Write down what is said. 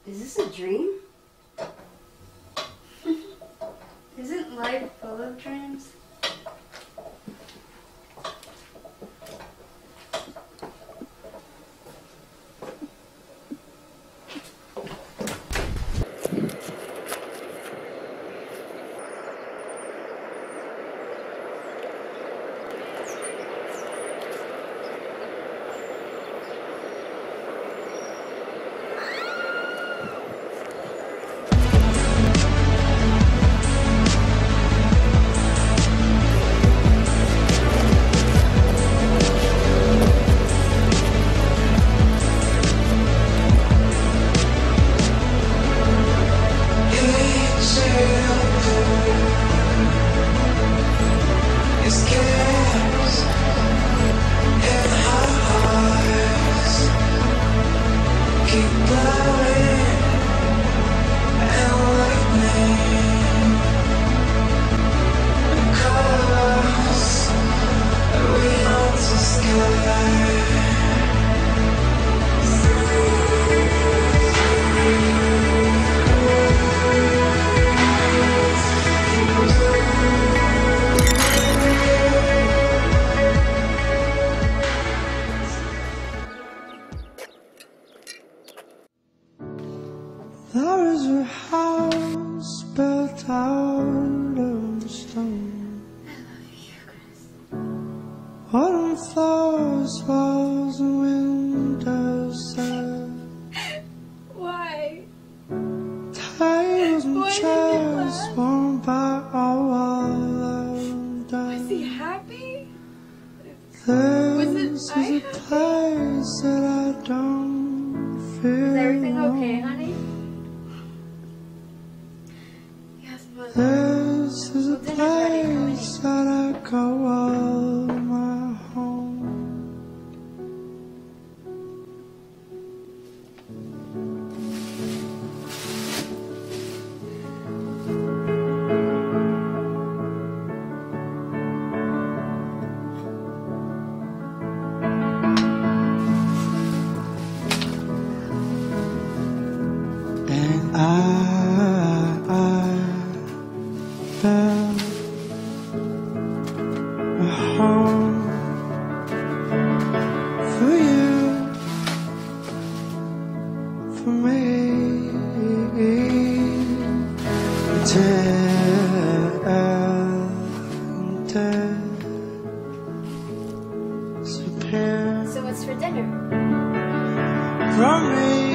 Is this a dream? Isn't life full of dreams? There is a house built out of stone. Wooden floors, walls, and windows set. Why? Tables and chairs worn by all of them. Was he happy? This is a place that I don't feel. Is everything okay, honey? Yes, Mother. This is a place that I call my home. And I built a home for you, for me, until disappear So what's for dinner? from me.